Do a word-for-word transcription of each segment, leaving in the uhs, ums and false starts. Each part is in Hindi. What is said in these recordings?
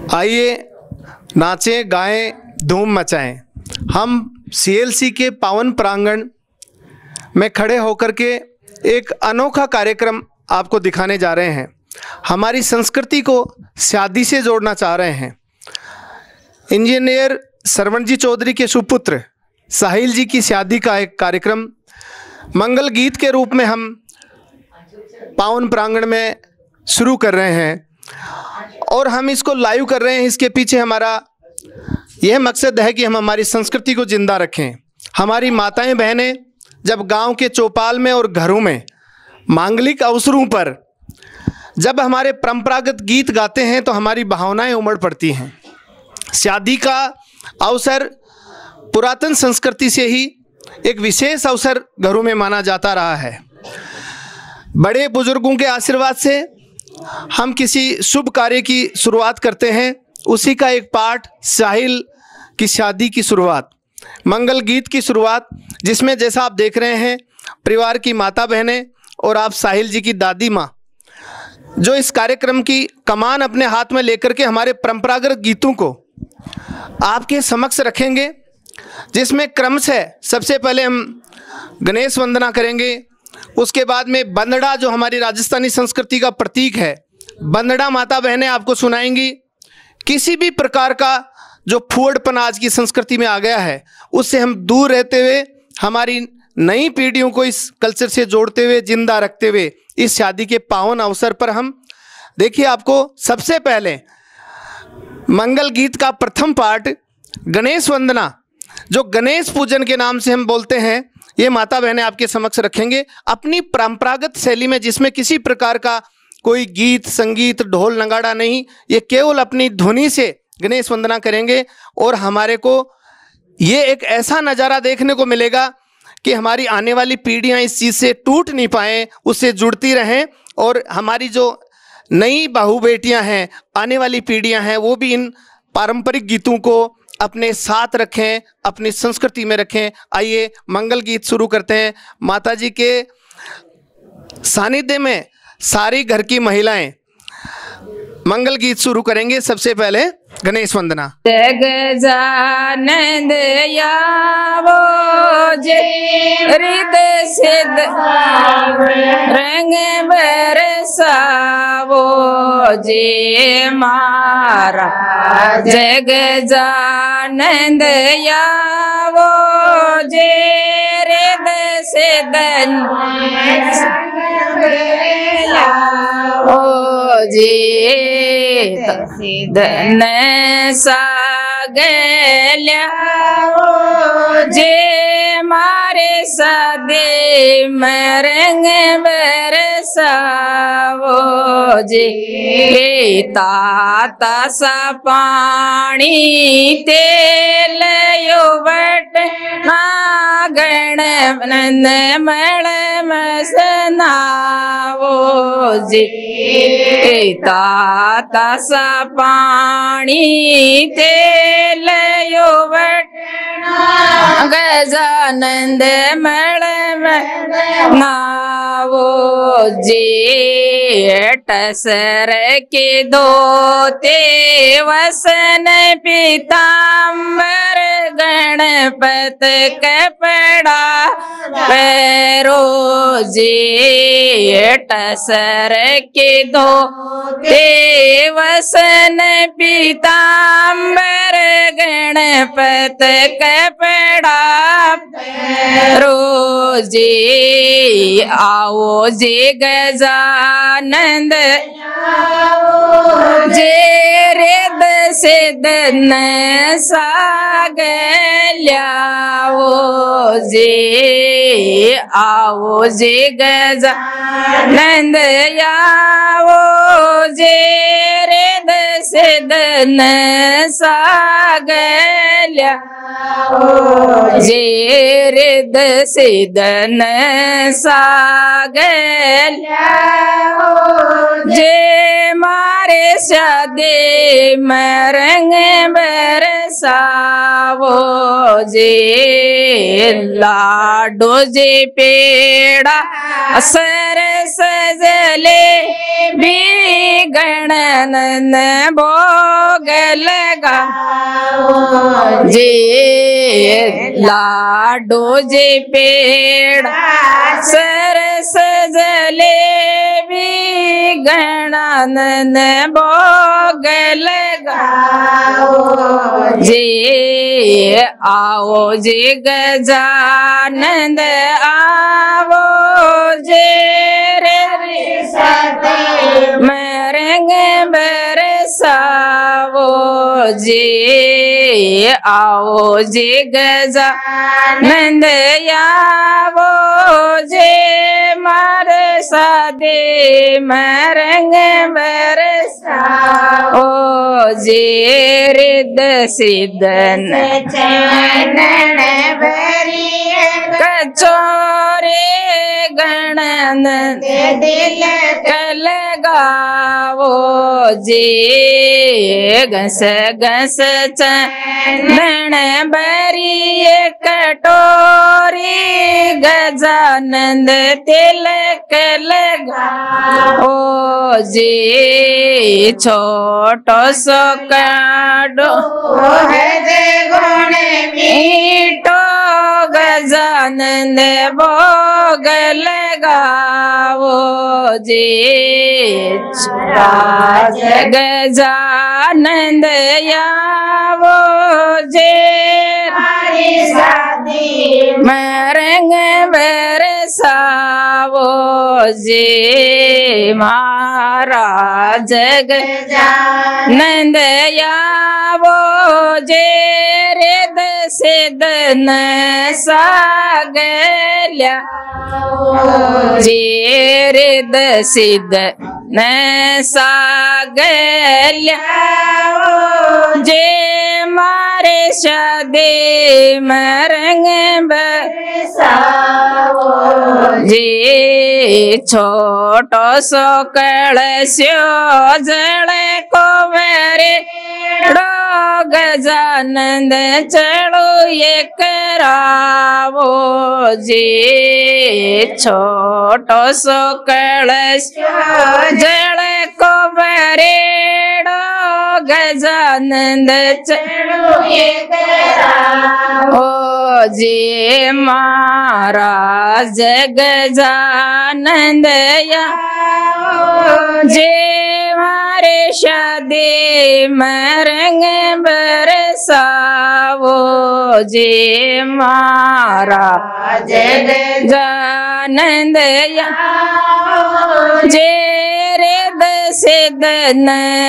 आइए नाचें गाएं धूम मचाएं। हम सीएलसी के पावन प्रांगण में खड़े होकर के एक अनोखा कार्यक्रम आपको दिखाने जा रहे हैं। हमारी संस्कृति को शादी से जोड़ना चाह रहे हैं। इंजीनियर सरवण जी चौधरी के सुपुत्र साहिल जी की शादी का एक कार्यक्रम मंगल गीत के रूप में हम पावन प्रांगण में शुरू कर रहे हैं और हम इसको लाइव कर रहे हैं। इसके पीछे हमारा यह मकसद है कि हम हमारी संस्कृति को जिंदा रखें। हमारी माताएं बहनें जब गांव के चौपाल में और घरों में मांगलिक अवसरों पर जब हमारे परंपरागत गीत गाते हैं तो हमारी भावनाएं उमड़ पड़ती हैं। शादी का अवसर पुरातन संस्कृति से ही एक विशेष अवसर घरों में माना जाता रहा है। बड़े बुजुर्गों के आशीर्वाद से हम किसी शुभ कार्य की शुरुआत करते हैं। उसी का एक पार्ट साहिल की शादी की शुरुआत, मंगल गीत की शुरुआत, जिसमें जैसा आप देख रहे हैं परिवार की माता बहनें और आप साहिल जी की दादी माँ जो इस कार्यक्रम की कमान अपने हाथ में लेकर के हमारे परंपरागत गीतों को आपके समक्ष रखेंगे, जिसमें क्रमशः सबसे पहले हम गणेश वंदना करेंगे। उसके बाद में बंदड़ा जो हमारी राजस्थानी संस्कृति का प्रतीक है, बंदड़ा माता बहनें आपको सुनाएंगी। किसी भी प्रकार का जो फूहड़पन आज की संस्कृति में आ गया है उससे हम दूर रहते हुए हमारी नई पीढ़ियों को इस कल्चर से जोड़ते हुए जिंदा रखते हुए इस शादी के पावन अवसर पर हम देखिए आपको सबसे पहले मंगल गीत का प्रथम पार्ट गणेश वंदना जो गणेश पूजन के नाम से हम बोलते हैं, ये माता बहनें आपके समक्ष रखेंगे अपनी परंपरागत शैली में, जिसमें किसी प्रकार का कोई गीत संगीत ढोल नगाड़ा नहीं, ये केवल अपनी ध्वनि से गणेश वंदना करेंगे। और हमारे को ये एक ऐसा नज़ारा देखने को मिलेगा कि हमारी आने वाली पीढ़ियां इस चीज़ से टूट नहीं पाएँ, उससे जुड़ती रहें और हमारी जो नई बहू बेटियां हैं, आने वाली पीढ़ियां हैं, वो भी इन पारंपरिक गीतों को अपने साथ रखें, अपनी संस्कृति में रखें। आइए मंगल गीत शुरू करते हैं। माताजी के सानिध्य में सारी घर की महिलाएं मंगल गीत शुरू करेंगे। सबसे पहले गणेश वंदना। गजानंद यावो जे हृदय सिद्ध रंग बरसावो जे मारा। जय गजानंद यावो जे हृदय सिद्ध ओ जे धन सागल्या ओ जे मारे सदे मरंग बरसावो जे ताता सा पानी तेल युवट गण नंद मल मसनावो जे ताता सा पानी तेल युवट गजानंद मल नावो जे टसर के धोते वसन पीताम्बर गणपत कपड़ा पैरो जे टसर के धोते वसन पीताम्बर गणपत कपड़ा पैरो जे आओ जे गजानंद जे रेद सिद्ध न सागल्याओ जे आओ जे गजानंद याओ जे रेद सिद्ध न सागल्या जे रिद सिद्ध न सागल्या जे मारे सदे मरंग बरसावो जे लाडो जे पेड़ा सर सजले भी गणन भोग लगाओ जे लाडो जे पेड़ सर सजले भी गणन भोग लगाओ जे आओ जे गजानंद आओ जे रे सती मरंग बरसाओ जे आओ जे गजानंद आओ जे मार सादे मरंग बरसाओ जे रिद सिद्धन चरणन भरिय कचोरे गणन दिल लगाओ जे गस गस चंदन भरिय कटोरी गजानंद तिलक लगाओ जे छोटो सो काडो है जे गुण मीठो गजानंद भोग लगाओ जे राज गजानंद आवो जे हरी शादी मरंग बरसाओ जे महाराज गजानंद आवो जे रिद सिद्धन सागल्या जे रिद सिद्धन सागल्या जे मारे शादे मरंग बरसाओ जे छोटो सो कलस्यो जल को मेरे गजानंद चलो ये करावो जे छोटो सो कलस्यो जल को बरेड़ो गजानंद चलो ये करावो जे महाराज गजानंद जे मारे शादी मरंग बरसाओ जे महाराज गजानंद जे रिद सिद्धन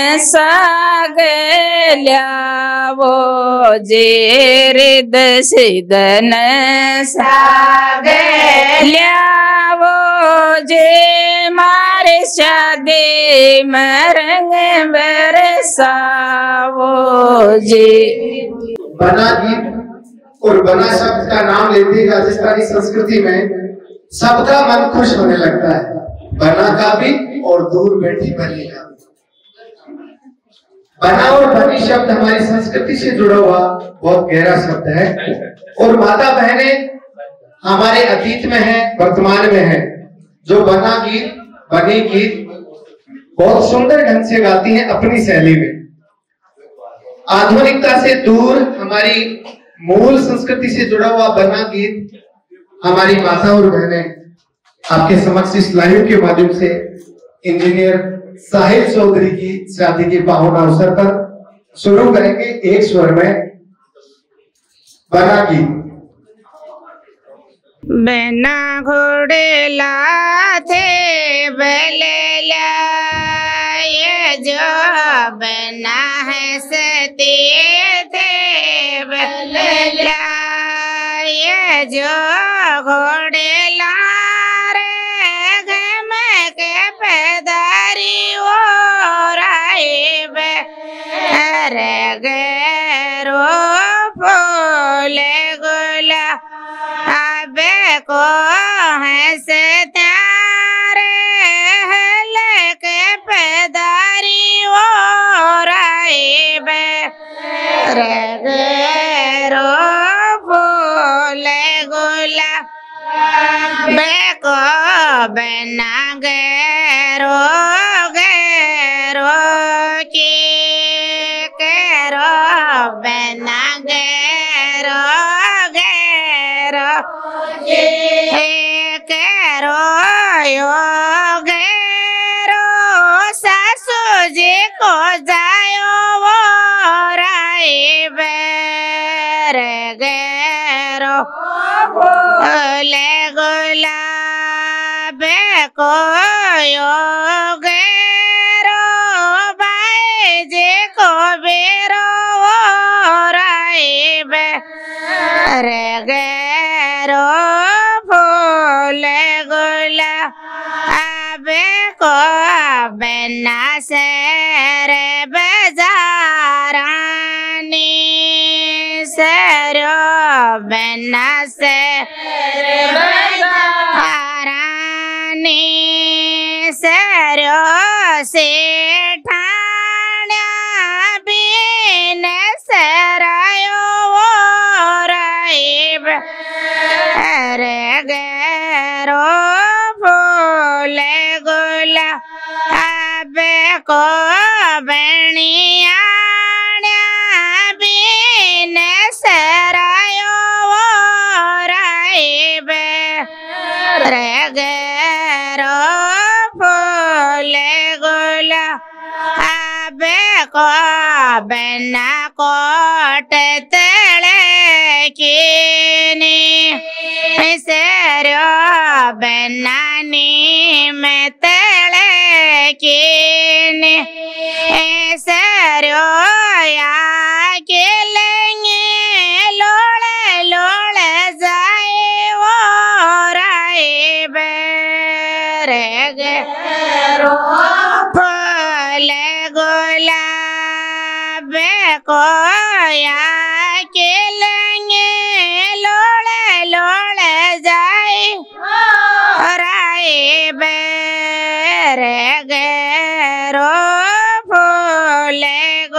सागल्यावो जे रिद सिद्धन सागल्यावो जे मारे शादी मरंग बरसाओ जे। बना गीत और बना शब्द का नाम लेते ही राजस्थानी संस्कृति में सबका मन खुश होने लगता है। बना का भी और दूर बैठी बनी का भी। बना और बनी शब्द हमारी संस्कृति से जुड़ा हुआ बहुत गहरा शब्द है और माता बहनें हमारे अतीत में है, वर्तमान में है। जो बना गीत बनी गीत बहुत सुंदर ढंग से गाती हैं अपनी शैली में। आधुनिकता से दूर हमारी मूल संस्कृति से जुड़ा हुआ बना गीत हमारी माता और बहनें आपके समक्ष इस लाइव के माध्यम से इंजीनियर साहिल चौधरी की शादी के पावन अवसर पर शुरू करेंगे एक स्वर में बना गीत। बना घोड़े लाथे बलेला ये जो बना है सती थे बलेला ये जो घोड़े ला रे घम के पैदारी वो राय रे गैरो फूले गुला अबे को हंस तारे हल के पैदारी वो राय रे गैरो फूले गुला बे को बना गे केरो योगेरो सासू जी को जायो वो राई बेरे गेरो ले गुलाबे को योगेरो भाई जी को बेरो वो राई बेरे गेरो फूले गुलाबे को बिना से रे बजारानी सरो बिना से रे बजारानी सरो से ठाण्या बिन सरायो वो राइब रे गेरो फूले गुलाबे को बनिया बिन सरायो वो राइब रे गेरो फूले गुलाबे को बिना कोट तले कीनी सरो बनानी में तले कीनी सरो या के लेंगे लोड़े लोड़े जाए वो राई बेरे गेरो फूले गुलाबे को या के लेंगे लोड़े लोड़े जाए राई बेरे गेरो फूले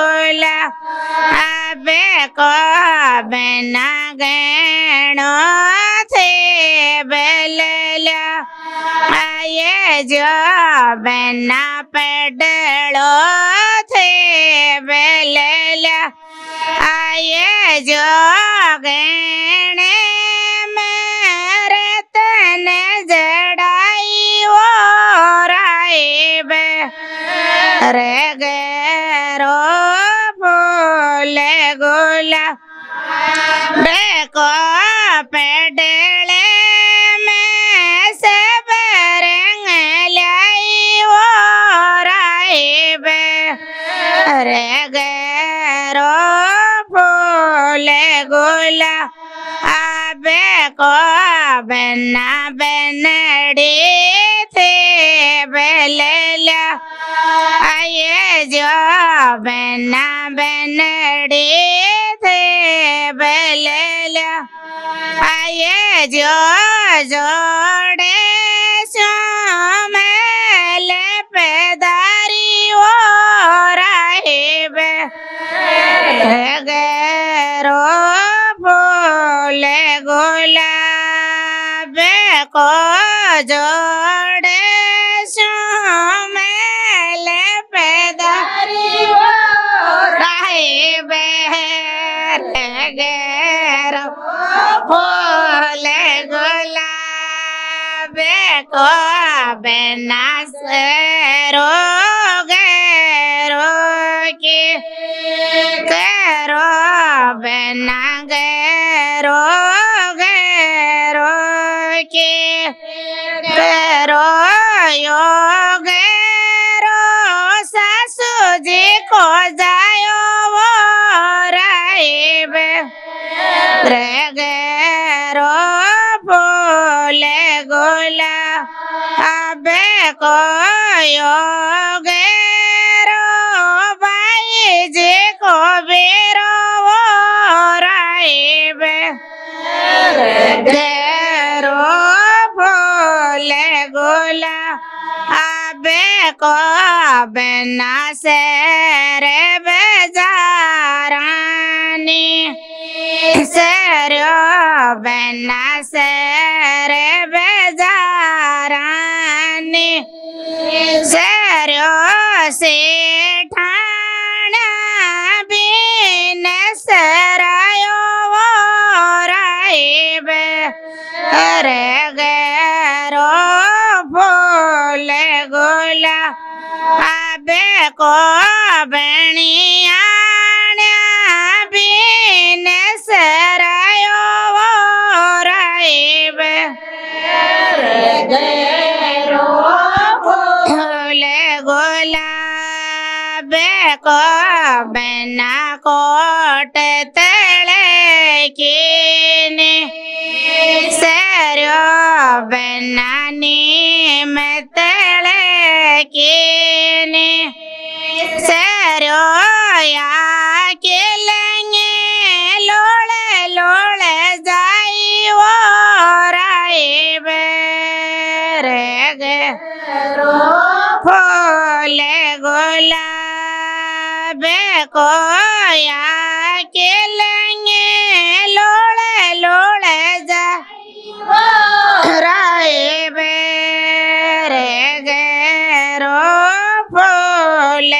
गुलाबे को बिना गणो थे बेलला आये जो बिना पेडलो थे बेलला आये जो गणे मेरे तन जड़ाई वो राई बेरे गेरो फूले गुलाबे को पेडले में सब रंग लाई वो राई बेरे गेरो फूले गुलाबे को बिना बनड़ी थे बेलला आये जो बिना बनड़ी थे बेलला आये जो जोड़े सो मेले पेदारी वो राही बेरे गेरो फूले गुलाबे को जोड़े सो मेले पेदारी वो राही बेरे गेरो फूले गुलाबे को बिना सरो गेरो के गेरो बिना गेरो गेरो के गेरो यो गेरो सासू जी को जायो वो राई बेरे गेरो फूले गुलाबे को यो गेरो भाई जी को बेरो वो राई बेरे गेरो फूले गुलाबे को बिना से रे बजारानी सरो बिना से रे बजारानी सरो से ठाणा बिन सरायो वो राई बनियान बिन सरायो राइब फूल गुलाब को बना कोट तले कीने सरो बनानी मतले कीने सरो या के लेंगे लोड़े लोड़े जाई वो राइब रे फूल गुलाब को या के लेंगे लोड़े लोड़े जा राइब रे गेरो फूल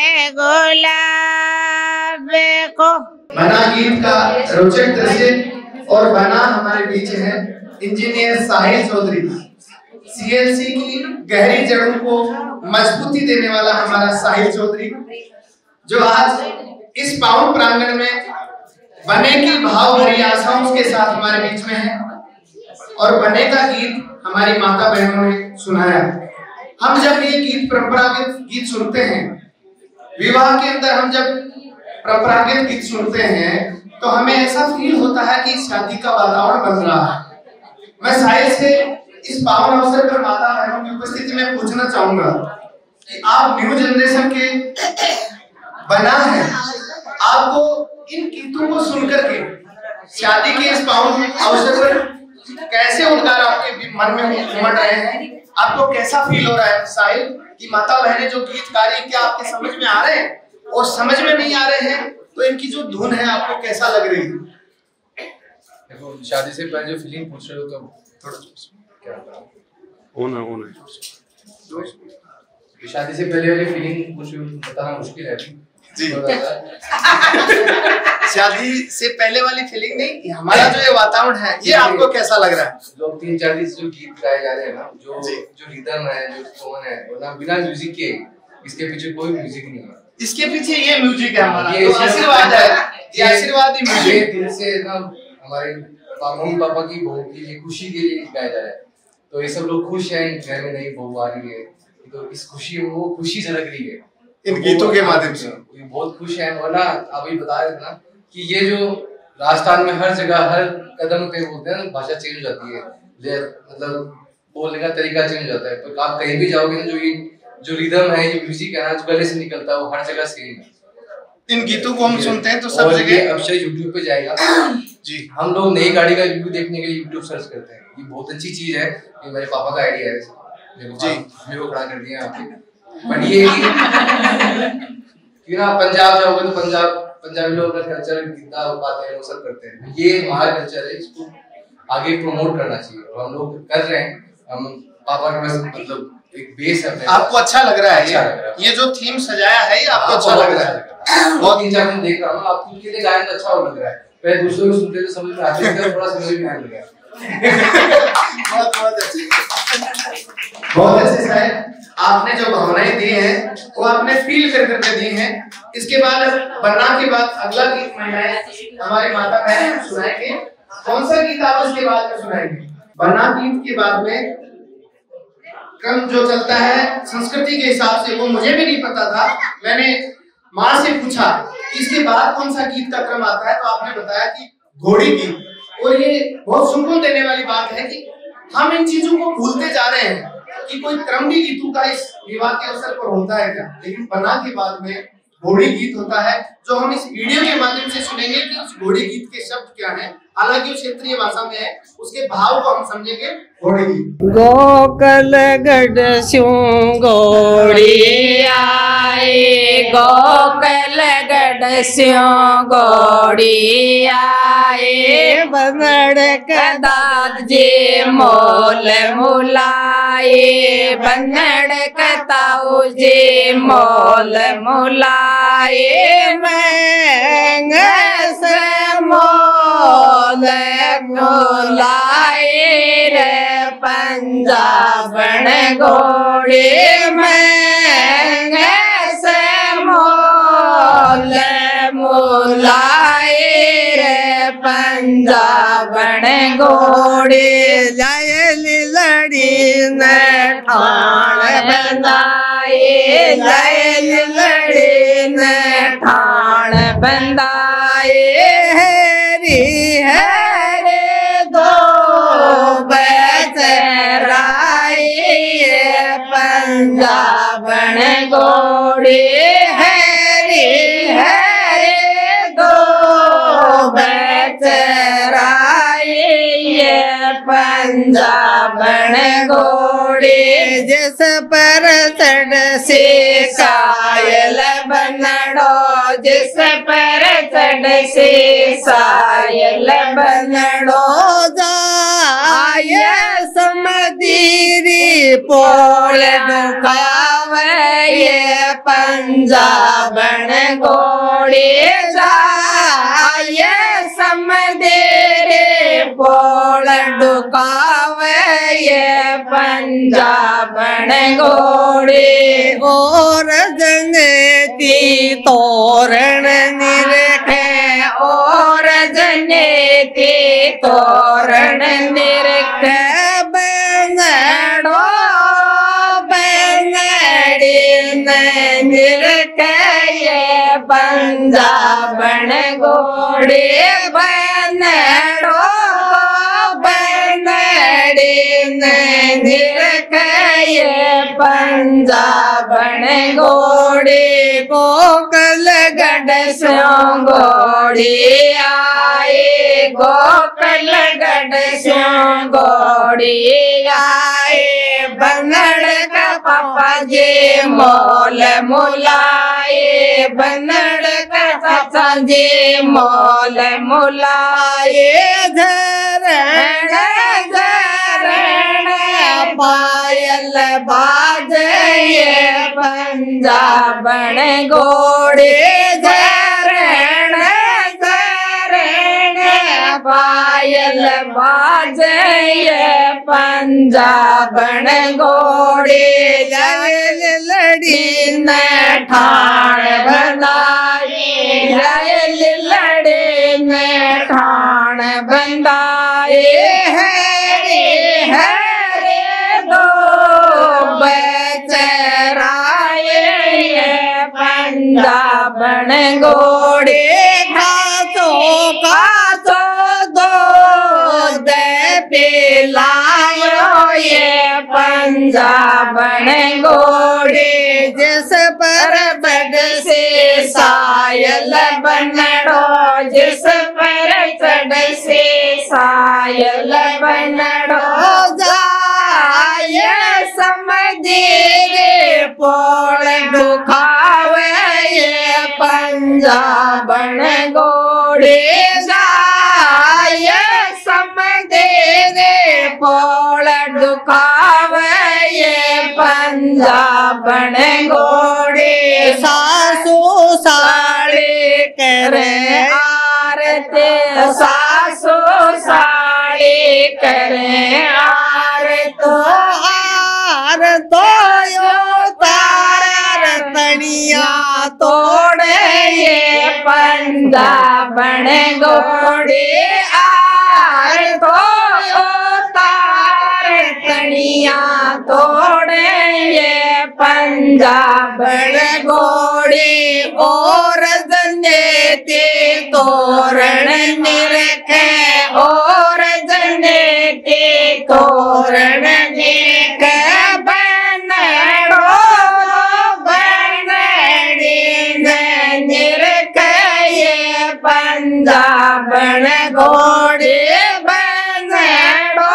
गुलाब को। बना गीत का रोचक दृश्य और बना हमारे बीच है इंजीनियर साहिल चौधरी। सीएलसी की गहरी जड़ों को मजबूती देने वाला हमारा साहिल चौधरी, जो आज इस पावन प्रांगण में बने की भाव भरी आशाओं के साथ हमारे बीच में है। और बने का गीत हमारी माता बहनों ने सुनाया। हम जब ये गीत परंपरागत गीत सुनते हैं, विवाह के अंदर हम जब परंपरागत गीत सुनते हैं तो हमें ऐसा फील होता है कि शादी का वातावरण बन रहा है। मैं साहिल से इस पावन अवसर पर माता बहनों की उपस्थिति में पूछना चाहूंगा कि आप न्यू जनरेशन के बना है, आपको इन गीतों को सुनकर के शादी के इस पावन अवसर पर कैसे उद्गार आपके मन में उमड़ रहे हैं? आपको कैसा फील हो रहा है साहिल कि माता बहनें जो गीत गा रही, क्या आपके समझ में आ रहे हैं? और समझ में नहीं आ रहे हैं तो इनकी जो धुन है आपको कैसा लग रही है? देखो, शादी से पहले जो फीलिंग पूछ रहे हो तो थोड़ा क्या होना होना शादी से पहले वाली फीलिंग कुछ बताना मुश्किल है जी। शादी से पहले वाली फीलिंग नहीं, हमारा जो ये वातावरण है ये आपको कैसा लग रहा है? जो तीन चार दिन जो गीत गाए जा रहे हैं ना, जो जो रिदम है, जो टोन है, वो ना बिना म्यूजिक के, इसके पीछे कोई म्यूजिक नहीं है। इसके पीछे ये म्यूजिक है हमारा, ये आशीर्वाद है, ये आशीर्वाद ही म्यूजिक दिल से ना हमारे मम्मी पापा की बहू की लिए खुशी के लिए गाया जा रहा है। तो ये सब लोग खुश हैं, घर में नई बहू आ रही है, तो इस खुशी में वो खुशी झलक रही है इन गीतों के माध्यम से। ये बहुत खुश हैं। और ना अभी बता रहे थे ना कि ये जो राजस्थान में हर जगह हर कदम पे बोलते हैं ना, भाषा चेंज हो जाती है, मतलब बोलने का तरीका चेंज हो जाता है। तो आप कहीं भी जाओगे ना, जो ये जो रिदम है, ये म्यूजिक है ना, जो गले से निकलता है, वो हर जगह सेम है। इन गीतों को हम सुनते हैं तो सब जगह अवश्य यूट्यूब पे जाएगा जी। हम लोग नई गाड़ी का रिव्यू देखने के लिए यूट्यूब सर्च करते हैं, ये बहुत अच्छी चीज है। ये मेरे पापा का आइडिया है जी, हमें वो खड़ा कर दिया आपके। बट ये कि ना पंजाब जाओगे तो पंजाब पंजाबी लोग अपना कल्चर गीता पाते हैं, वो सब करते हैं। ये हमारा कल्चर है, इसको आगे प्रमोट करना चाहिए और हम लोग कर रहे हैं। हम पापा के पास मतलब एक बेस है। आपको अच्छा लग रहा है? अच्छा लग रहा है। ये जो थीम सजाया है ये आपको अच्छा लग रहा है? बहुत तीन चार दिन देख रहा हूँ, आप खुद के लिए गायन तो अच्छा लग रहा है, पहले दूसरों को सुनते तो समझ में आते हैं, थोड़ा समझ में आने लगा। बहुत बहुत अच्छे बहुत अच्छे साहब, आपने जो भावनाएं दी हैं वो आपने फील कर करके दी हैं। इसके बाद बन्ना के बाद अगला गीत महिलाएं हमारे माता बहन सुनाएंगे। कौन सा गीत आप उसके बाद में सुनाएंगे? बन्ना गीत के बाद में क्रम जो चलता है संस्कृति के हिसाब से, वो मुझे भी नहीं पता था। मैंने माँ से पूछा कि इसके बाद कौन सा गीत का क्रम आता है, तो आपने बताया कि घोड़ी गीत। और ये बहुत सुकून देने वाली बात है कि हम इन चीजों को भूलते जा रहे हैं कि कोई क्रम भी गीतों का इस विवाह के अवसर पर होता है क्या, लेकिन बना के बाद में घोड़ी गीत होता है, जो हम इस वीडियो के माध्यम से सुनेंगे कि उस घोड़ी गीत के शब्द क्या हैं। हालांकि वो क्षेत्रीय भाषा में है, उसके भाव को हम समझेंगे। घोड़ी गीत। गोकल गढ़ स्यों घोड़ी आए, गोकल गढ़ स्यों घोड़ी आए, बनड़ कदाद जे मोल मुलाए, बनड़ कताऊ जे मोल मुलाए, महंग से मोल मुलाए रे पंजाबन घोड़ी महंग से मोल पंजाबण घोड़ी लायली लड़ी ने ठाण बंधाए लायली लड़ी ने ठाण बंधाए हरी हरे दो बचराए पंजाबण घोड़ी हरी हरे दो बचराए पंजाबण घोड़ी जिस पर चढ़ से सायल बनड़ो जिस पर चढ़ से सायल बनड़ो जाय समदीरी पोल दुखावे ये पंजाबण घोड़ी जाय समदीरी पोल दुखावे ये पंजाबण घोड़ी और जनेती तोरण निरखे और जनेती तोरण निरखे बनड़ो बनड़ी निरखे ये पंजाबण घोड़ी बनड़ो बनड़ी निरखे ये पंजाबण घोड़ी गोकल गढ़ स्यों घोड़ी आए गोकल गढ़ स्यों घोड़ी आए बनड़ का पापा जी मोल मुलाए बनड़ का चाचा जी मोल मुलाए धरण धरण पायल बाजे पंजाबण घोड़ी धरण धरण पायल बाजे पंजाबण घोड़ी लड़ी न ठाण बंधाए लड़ी न ठाण बंधाए हरे हरे दो बचराए पंजाबण घोड़ी खाचो खाचो दो दे पिलायो ये पंजाबण घोड़ी जिस पर बड़ से सायल बनड़ो जिस पर चढ़ से सायल बनड़ो जाय समदीरी पोल दुखावे ये पंजाबण घोड़ी जाय समदीरी पोल दुखावे ये पंजाबण घोड़ी सासू साड़ी करे आरती सासू साड़ी करे आर तो आर तो यो तार तनिया तोड़े ये पंजाबण घोड़ी आर तो यो तार तनिया तोड़े ये पंजाबण घोड़ी और जनेती तोरण निरखे और जनेती तोरण निरखे बनड़ो बनड़ी निरखे ये पंजाबण घोड़ी बनड़ो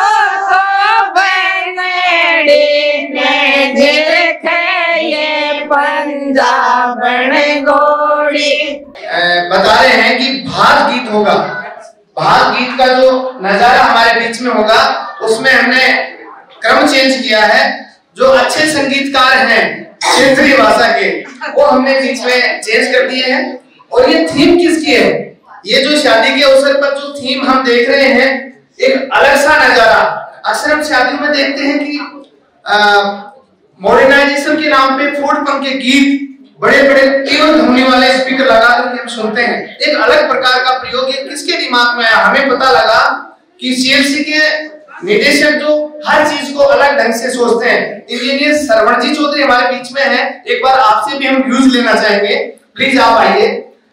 बनड़ी निरखे ये पंजाबण घोड़ी। बता रहे हैं कि भाग गीत होगा। भाग गीत का जो नजारा हमारे बीच में होगा उसमें हमने क्रम चेंज किया है। जो अच्छे संगीतकार हैं क्षेत्रीय भाषा के वो हमने बीच में चेंज कर दिए हैं। और ये थीम किसकी है? ये जो शादी के अवसर पर जो थीम हम देख रहे हैं एक अलग सा नजारा। अक्सर हम शादियों में देखते हैं कि मॉडर्नाइजेशन के नाम पे फोर्ट पंप के गीत बड़े बड़े तीव्र ध्वनि वाले स्पीकर लगा करके हम सुनते हैं। एक अलग प्रकार का प्रयोग ये किसके दिमाग दिमाग में आया, हमें पता लगा कि सीएलसी के निदेशक जो हर चीज को अलग ढंग से सोचते हैं, इंजीनियर सरवण जी चौधरी हमारे बीच में हैं। एक बार आपसे भी हम व्यूज लेना चाहेंगे, प्लीज आप आइए।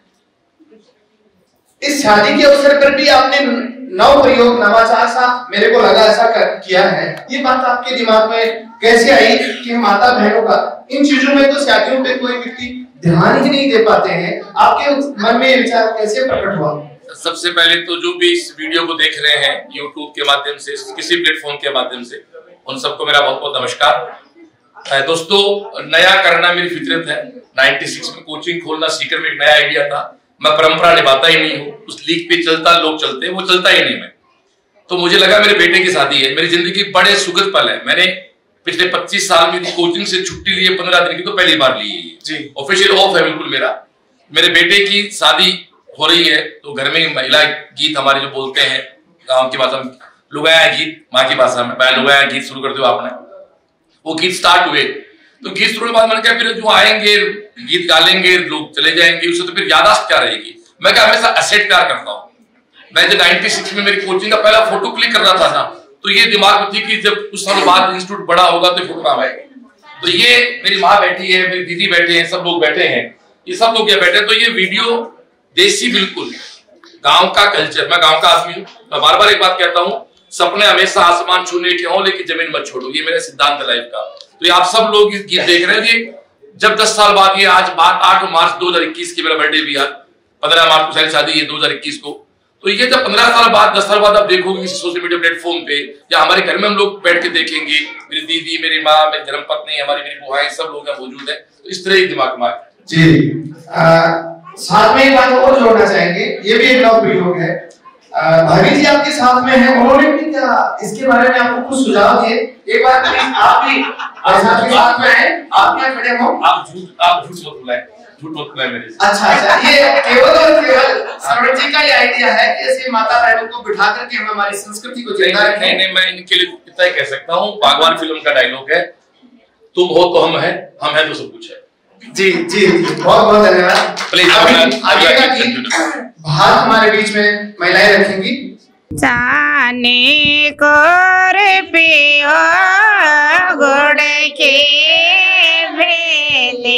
इस शादी के अवसर पर भी आपने नव प्रयोग नवाचार सा मेरे को लगा ऐसा कर, किया है। ये बात आपके दिमाग में कैसे आई कि माता बहनों का इन चीजों में तो शादियों पे कोई व्यक्ति ध्यान ही नहीं दे पाते हैं, आपके मन में ये विचार कैसे प्रकट हुआ? सबसे पहले तो जो भी इस वीडियो को देख रहे हैं यूट्यूब के माध्यम से, किसी प्लेटफॉर्म के माध्यम से, उन सबको मेरा बहुत बहुत नमस्कार। दोस्तों, नया करना मेरी फितरत है। छियानवे में कोचिंग खोलना सीकर में एक नया आइडिया था। मैं परंपरा निभाता ही नहीं हूँ, उस लीग पे चलता लोग चलते, वो चलता ही नहीं मैं। तो मुझे लगा मेरे बेटे की शादी है, मेरी जिंदगी बड़े सुखद पल है। मैंने पिछले पच्चीस साल में कोचिंग से छुट्टी ली है, पंद्रह दिन की तो पहली बार ली है, ऑफिशियल ऑफ है बिल्कुल मेरा। मेरे बेटे की शादी हो रही है तो घर में महिला गीत हमारे जो बोलते हैं गांव की भाषा में, लुगाया गीत, माँ की भाषा में, पहले लुगाया गीत शुरू कर दो आपने। वो गीत स्टार्ट हुए तो गीत शुरू के बाद मैंने कहा फिर जो आएंगे गीत गा लेंगे लोग चले जाएंगे, उससे तो फिर यादाश्त क्या रहेगी। मैं क्या हमेशा एसेट प्यार करता हूँ। मैं जब छियानवे में मेरी कोचिंग का पहला फोटो क्लिक कर रहा था ना, तो ये दिमाग में थी कि जब कुछ साल बाद इंस्टीट्यूट बड़ा होगा तो फोटो आएगा। तो ये मेरी माँ बैठी है, मेरी दीदी बैठे हैं, सब लोग बैठे हैं, ये सब लोग यहाँ बैठे हैं। तो ये वीडियो देसी बिल्कुल गांव का कल्चर, मैं गांव का आदमी हूँ। मैं बार बार एक बात कहता हूँ, सपने हमेशा आसमान छूने के हों लेकिन जमीन मत छोड़ो, ये मेरा सिद्धांत है लाइफ का। तो ये आप सब लोग इस गीत देख रहे हैं। ये जब दस साल बाद, ये आज बात आठ मार्च दो हजार इक्कीस की मेरा बर्थडे भी है, पंद्रह मार्च को शादी है दो हजार इक्कीस को। तो ये जब पंद्रह साल बाद दस साल बाद आप देखोगे किसी सोशल मीडिया प्लेटफॉर्म पे या हमारे घर में हम लोग बैठ के देखेंगे, मेरी दीदी, मेरी माँ, मेरी धर्मपत्नी, हमारी मेरी बुआएं, सब लोग यहाँ मौजूद है। तो इस तरह ही दिमाग में जी। साथ में एक बात और जोड़ना चाहेंगे, ये भी एक नव प्रयोग है। भाभी जी आपके साथ में हैं, उन्होंने भी क्या इसके बारे में आपको कुछ सुझाव दिए? एक बार प्लीज आप भी आपके साथ में हैं, आप क्या खड़े हो? आप झूठ आप झूठ मत बुलाएं, झूठ मत बुलाएं मेरे से। अच्छा अच्छा, ये केवल और केवल सरवण जी का ये आइडिया है कि ऐसे माता बहनों को बिठा करके हम हमारी संस्कृति को जिंदा रखें। नहीं नहीं, मैं इनके लिए इतना ही कह सकता हूँ, भगवान फिल्म का डायलॉग है, तुम हो तो हम है, हम है तो सब कुछ है। जी जी जी, बहुत बहुत धन्यवाद। प्लीज आगे का गीत भाग हमारे बीच में महिलाएं रखेंगी। जाने को रे पियो गुड़ के भेले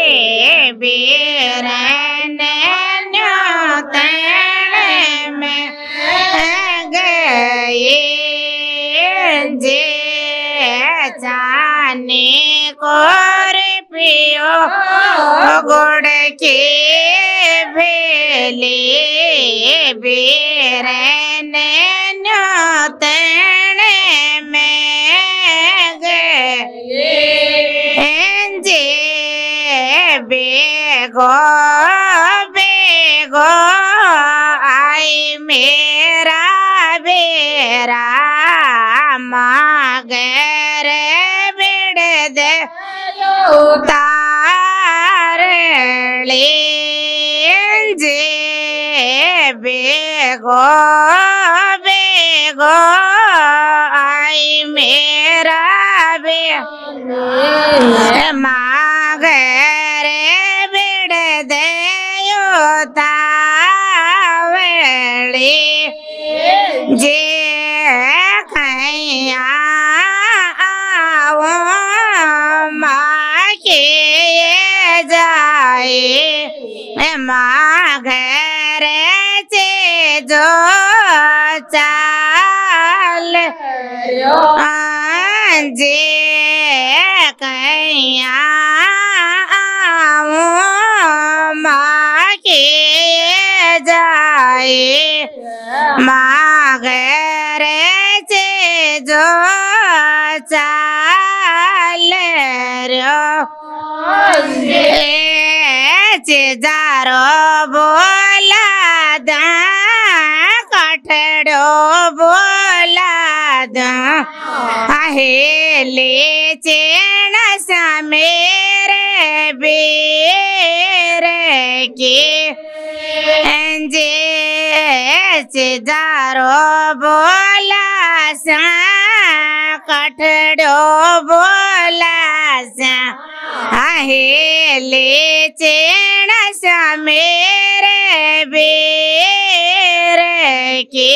बेरन न्योतन में गए जे जाने को रे पियो गुड़ के भेले बेरन न्योतन में गए जे बेगो बेगो आई मेरा बेरा मगर बिड़ दे उतार ले जे बेगो बेगो आई मेरा बे मगर बिड़ दे उतावली जे खैया आओ माँ के जाए माँ घर से जो चाल जे कैया आओ माँ के जाए माँ घर से जो चाल रो जारो बोला दा कठड़ो बोला दा हेले चेण सा मेरे बेर के जे जारो बोला सा कठड़ो बोला सा हेले चेण सा मेरे बेर की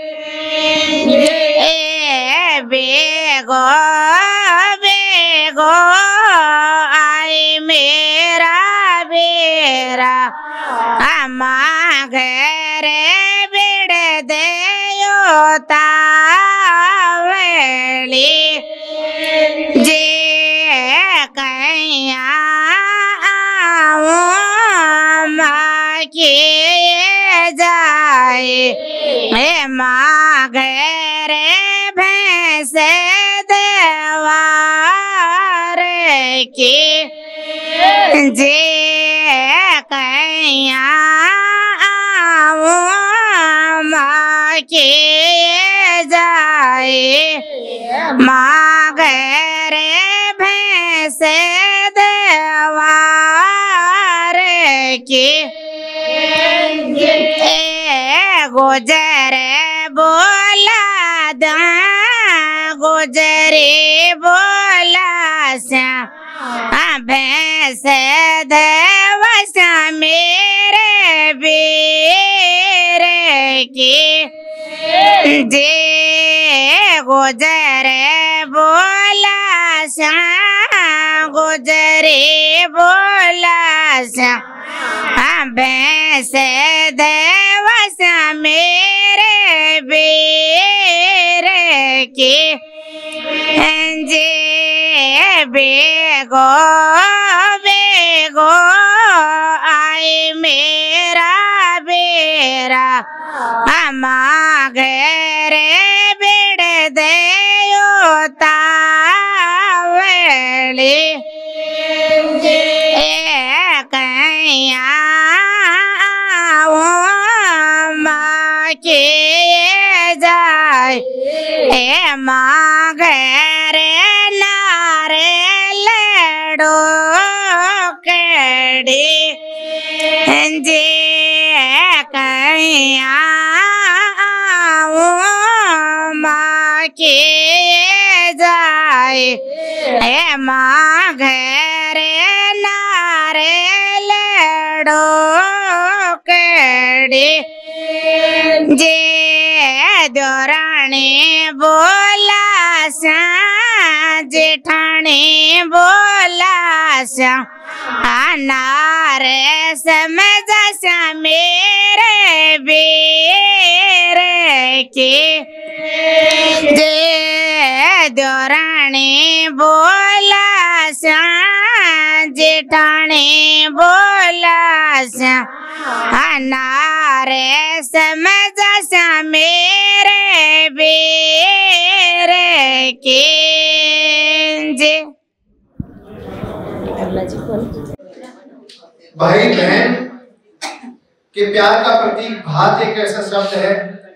ए बेगो बेगो आई मेरा बेरा अम्मा घर बिड़ दे तावली जे कैया माँ के जाए हे माँ घर भैंस देवार की जे कैया माँ के जाए माँ घर भैंस देवार की गुजर बोला दा गुजरे बोला सा भैंस देवसा मेरे बीर की जे गुजर बोला सा गुजरे बोला सा भैंस देवसा मेरे बीर की जे बेगो बेगो आई मेरा बेरा अम्मा घर बिड़ दे तावली कैया माँ के जाए हे माँ घर नारे लड़ो कड़ी जे कैया माँ के जाए हे माँ घर नारे लड़ो कड़ी जे दौरानी बोला सा जेठानी बोला सा नार समझ सा मेरे बीर की जे दौरानी बोला सा जेठानी बोला सा नार समझ सा मेरे बीर की जे भाई बहन के प्यार का प्रतीक भात एक ऐसा शब्द है।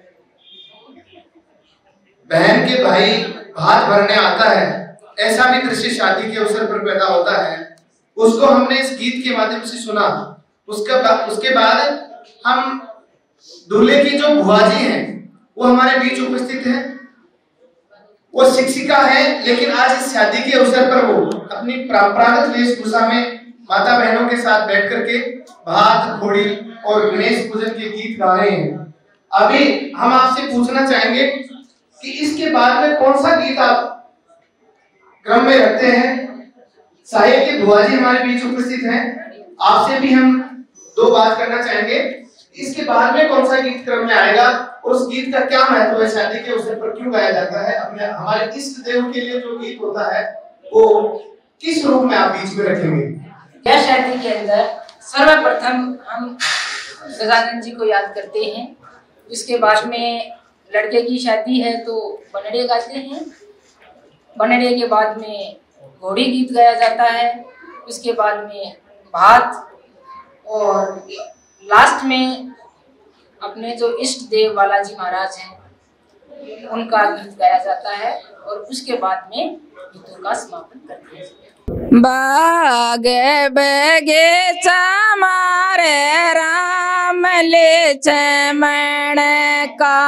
बहन के भाई भात भरने आता है, ऐसा भी दृश्य शादी के अवसर पर पैदा होता है। उसको हमने इस गीत के माध्यम से सुना। उसका उसके बाद हम दूल्हे की जो बुआ जी हैं वो हमारे बीच उपस्थित हैं। वो शिक्षिका है, लेकिन आज इस शादी के अवसर पर वो अपनी परंपरागत वेशभूषा में माता बहनों के साथ बैठ करके भात घोड़ी और गणेश पूजन के गीत गा रहे हैं। अभी हम आपसे पूछना चाहेंगे कि इसके बाद में कौन सा गीत आप क्रम में रखते हैं। साहिब के बुआ जी हमारे बीच उपस्थित हैं। आपसे भी हम दो बात करना चाहेंगे। इसके बाद में कौन सा गीत क्रम में आएगा और उस गीत का क्या महत्व है, शादी के अवसर पर क्यों गाया जाता है, अपने हमारे इष्ट देव के लिए जो गीत होता है वो किस रूप में आप बीच में रखेंगे। यह शादी के अंदर सर्वप्रथम हम गजानन जी को याद करते हैं। उसके बाद में लड़के की शादी है तो बनड़े गाते हैं। बनड़े के बाद में घोड़ी गीत गाया जाता है। उसके बाद में भात और लास्ट में अपने जो इष्ट देव बालाजी महाराज हैं उनका गीत गाया जाता है और उसके बाद में गीतों का समापन करते हैं। बाग बगीचा मारे राम ले चमन का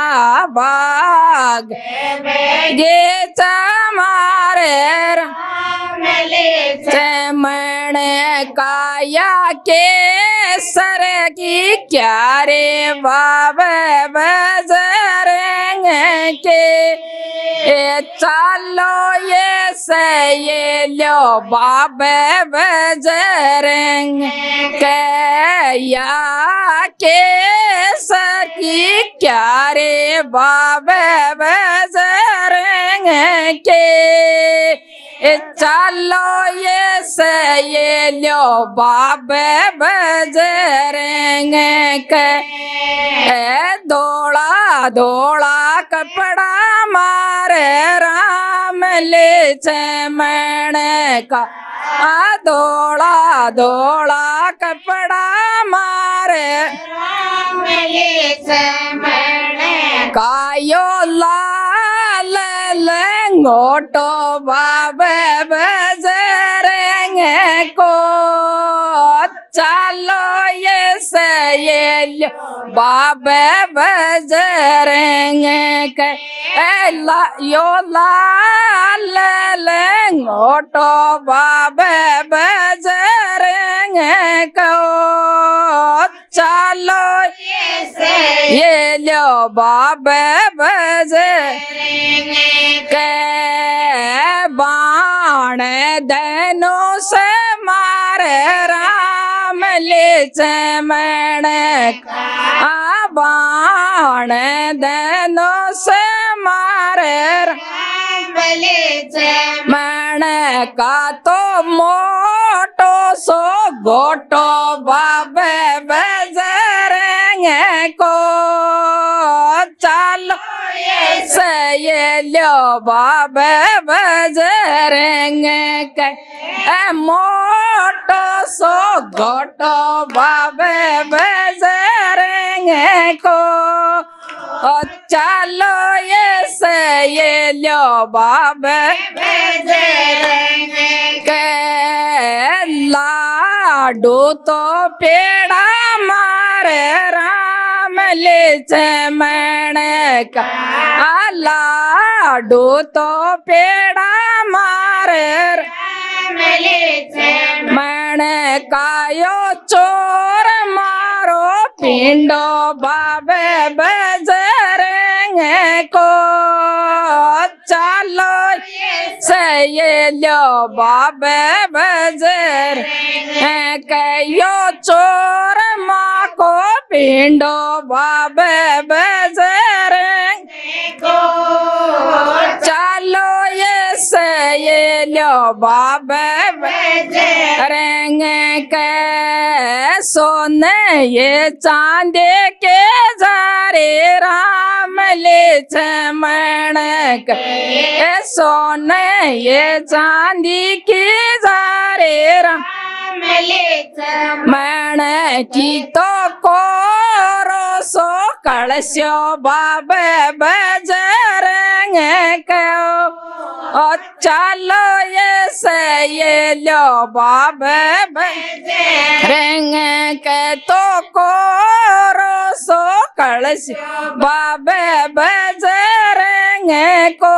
बाग बगीचा मारे राम ले चमन का या के सर की क्या रे बाबे बजरंग के ए चलो ये से ये लो बाबे बजरंग के या के सकी क्या रे बाबे बजरंग के ए चलो ये से ये लो बाबे बजरंग के ए धोला धोला कपड़ा मारे राम ले चमन का आ धोला धोला कपड़ा मारे राम ले चमन कायो लाल लंगोटो बाबे बजरंग को चलो ये से ये लो बाबे बजरंग के ए ला यो लाल लंगोटो बाबे बजरंग को चलो ये से ये लो बाबे बजरंग के बाण धनुष मारे राम ले चमन का बाण धनुष मारे राम ले चमन मन का तो मोटो सो गोटो बाबे बजरंग को चलो से ये लो बाबे बजरंग के ए मोटो सो गोटो बाबे बजरंग को ओ चलो ये से ये लो बाबे बजरंग के लाडू तो पेड़ा मारे राम ले चमन का आ लाडू तो पेड़ा मारे राम ले चमन मन कायो चोर मारो पिंडो बाबे बजरंग को चलो से ये लो बाबे बजरंग कयो चोर माँ को पिंडो बाबे बजरंग को चलो ये से ये लो बाबे बजरंग के सोने ये चांदी के जारे राम ले चमन के सोने ये चांदी के जारे राम राम ले चमन मन की तो कोरो सो कलशो बाबे बजरंग को ओ चलो ये से ये लो बाबे बजरंग के तो कोरो सो कलश बाबे बजरंग को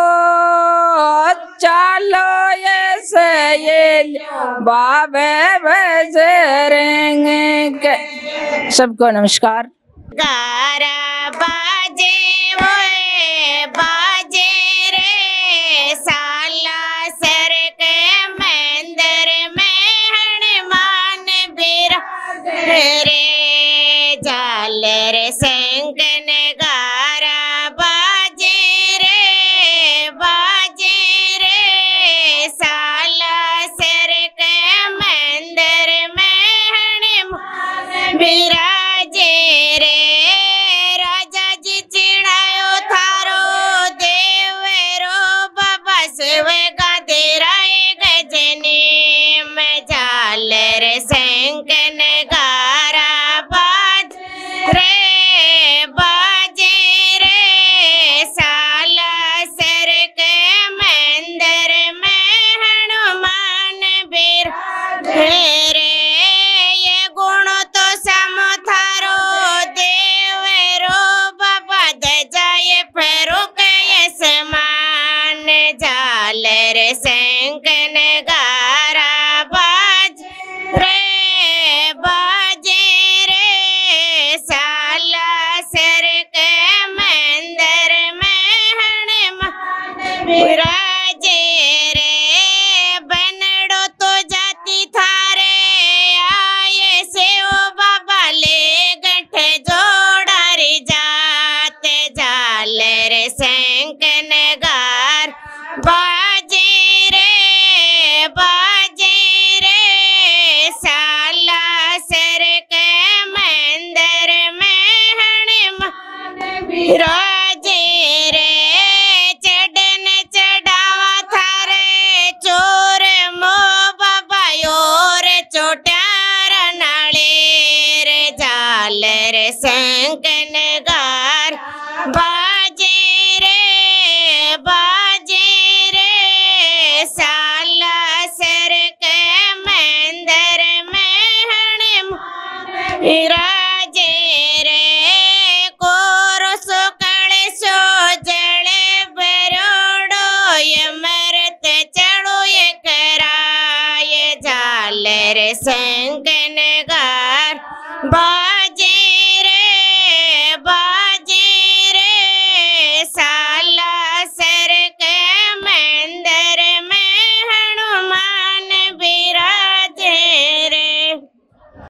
चलो ये से ये लो बाबे बजरंग के सबको नमस्कार। गारा बाजे ओए बाजे रे साला सर के मंदिर में हनुमान बिराज रे झालर शंकर गारा बाजे रे बाजे रे साला सर के मंदिर में हनुमान बिराजे रे राजा जी चिड़ायो थारो देवरो बाबा शिवगा देराए गजनी में झालर शंकर गारा बाज रे बा राजे रे चढ़न चढ़ावा थारे चोर मो बाबा योर चोटार नाले रे झालर संकन गार बाजे रे बाजे रे साला सर के मंदिर में हण राजे रे कोरो सो कले सो जड़े बरोड़ो ये मरत चढ़ो ये कराए झालर से